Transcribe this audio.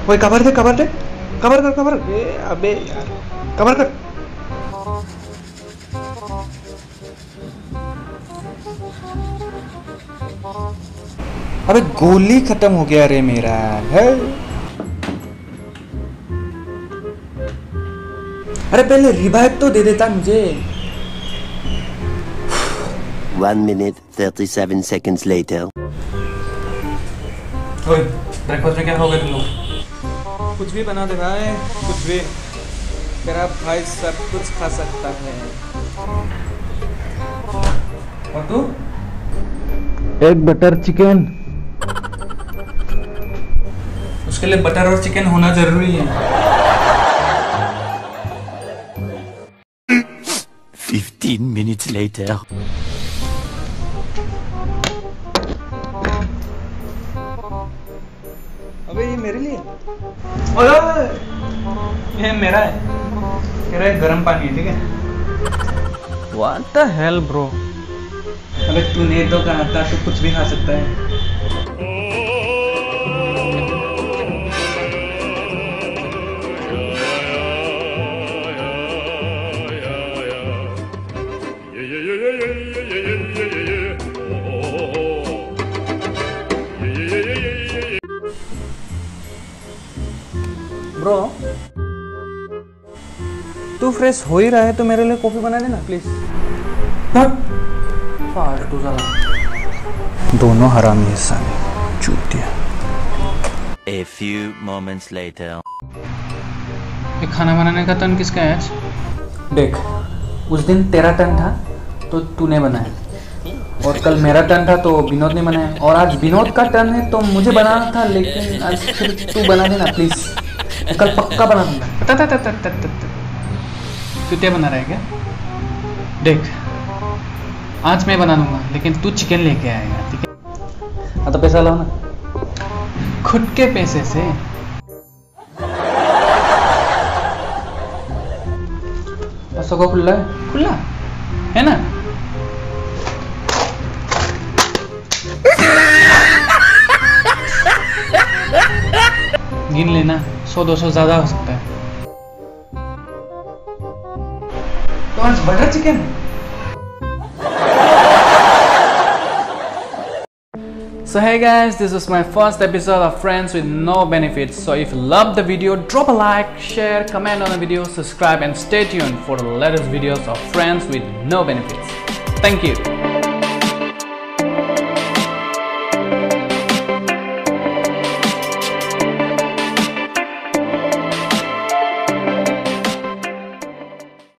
ओए कवर दे, कवर दे, कवर कर, कवर। अबे यार, कवर कर। अबे गोली खत्म हो गया रे मेरा है। अरे पहले रिवाइव तो दे देता मुझे। 1 minute 37 seconds later. ओए ब्रेकफास्ट में क्या खाओगे तुम लोग? कुछ भी बना दे भाई, कुछ भी। तेरा भाई सब कुछ खा सकता है। और तू? एक बटर चिकन। उसके लिए बटर और चिकन होना जरूरी है। 15 minutes later. अबे ये मेरे लिए। ओए ये मेरा है। तेरा गर्म पानी है, ठीक है? What the hell bro? अबे तूने तो कहा था तू कुछ भी खा सकता है। ब्रो तू फ्रेश हो ही रहा है तो मेरे लिए कॉफी बना देना प्लीज। फालतू साला, दोनों हरामी है साले, चूतिया। A few moments later. ये खाना बनाने का टर्न किसका है आज? देख, उस दिन तेरा टर्न था तो तूने बनाया, और कल मेरा टर्न था तो विनोद ने बनाया, और आज विनोद का टर्न है तो मुझे बनाना था, लेकिन आज फिर तू बना देना प्लीज। कल पक्का बना दूंगा। चुतिया बना रहा है क्या? देख, आज मैं बना दूंगा लेकिन तू चिकन लेके आएगा, ठीक है? हाँ तो पैसा लाओ ना, खुद के पैसे से। सको खुला है, खुला है ना? गिन लेना, 100-200 ज्यादा हो सकता है। तो आज butter chicken. So hey guys, this is my first episode of Friends with No Benefits. So if you love the video, drop a like, share, comment on the video, subscribe and stay tuned for the latest videos of Friends with No Benefits. Thank you.